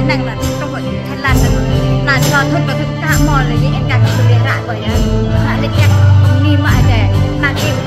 năng là trong vậy Thái Lan là cho thôi và cả mò là những em cả cái rạ vậy hả lịch nhạc ni mà để mà kêu